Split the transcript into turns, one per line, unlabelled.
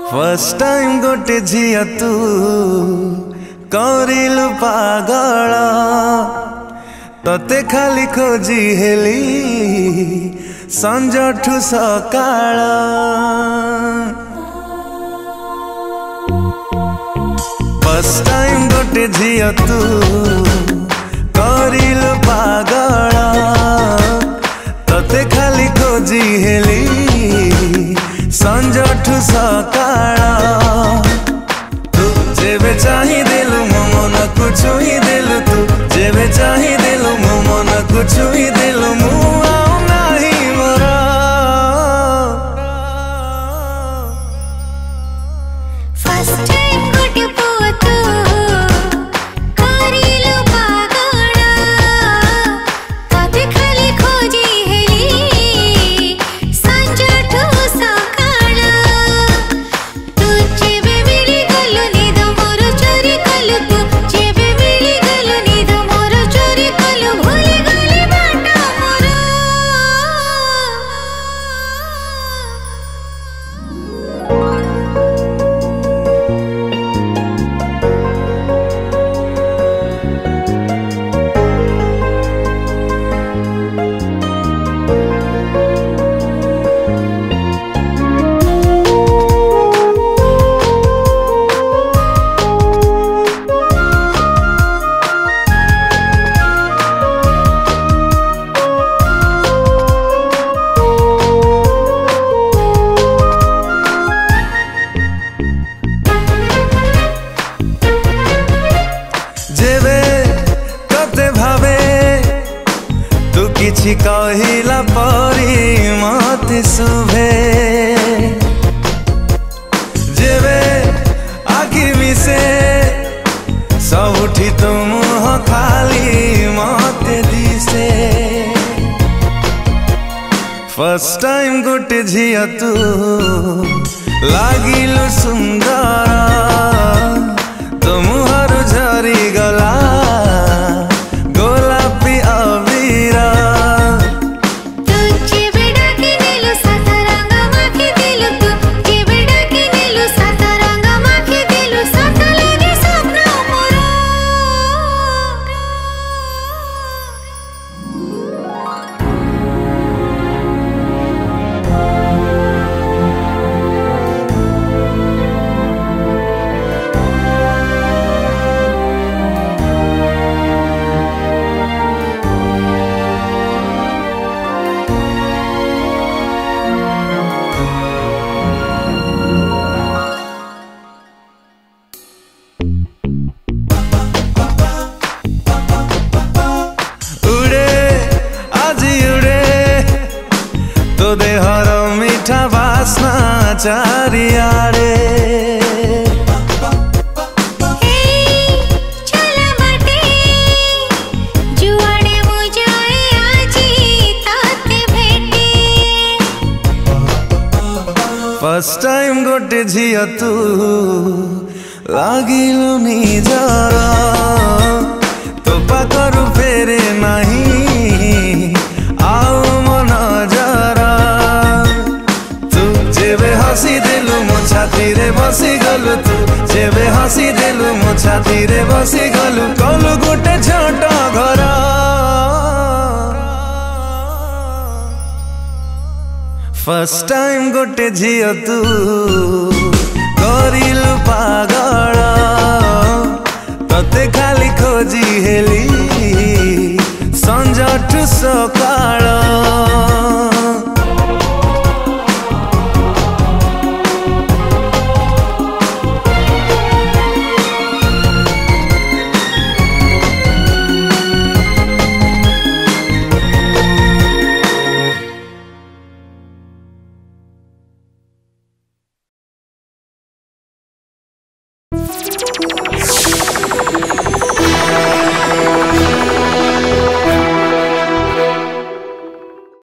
First time गोटे झिया तू करिलु पागल तते खाली खोजी हेली संजठु सकाळ। फर्स्ट टाइम गोटे झिया तू करिलु पागल तते खाली खोजी हेली संजठु सकाळ। तू जेबे चाही देलु मो मन को छुई देलु, तू जेबे चाही देलु मो मन को छुई देलु, मु आउ नाही मोर।
फर्स्ट टाइम गोटे पुआ तू करिलु पागल तते खाली खोजी हेली संजठु सकाळ। तू जेबे मिली गलु निद मोर चोरी कलु, तू जेबे मिली गलु निद मोर चोरी कलु, भूली गली बाट मोर।
जेबे तते भावे तू किछि कहिला परी मते सुभे, जेबे आखि मिसे सबुठी तो मुह खाली मते दिसे। फर्स्ट टाइम गोटे झिया तू लागिलु सुंदर तो मुहरु झरी गला गोलापी अबीर।
तू जेबे डाकी नेलु सात रंग माखी दिलु, तू जेबे डाकी नेलु सात रंग माखी दिलु, सात लागे स्वप्न मोर।
तो देहर मीठा बासना चारियाड़े
चला बाटे जुआड़े मु जाए आजी ताते भेटे।
फर्स्ट टाइम गोटे झिया तू लागिलु निजर तो पाखरु फेरे नहीं आउ मो नजर। तू जेबे हसी देलु मो छाती रे बसी गलु, तू जेबे हसी देलु मो छाती रे बसी गलु, कलु गोटे छोट घर। फर्स्ट टाइम गोटे झिया तू करिलु पागल तते खाली खोजी हेली संजठु सकाळ।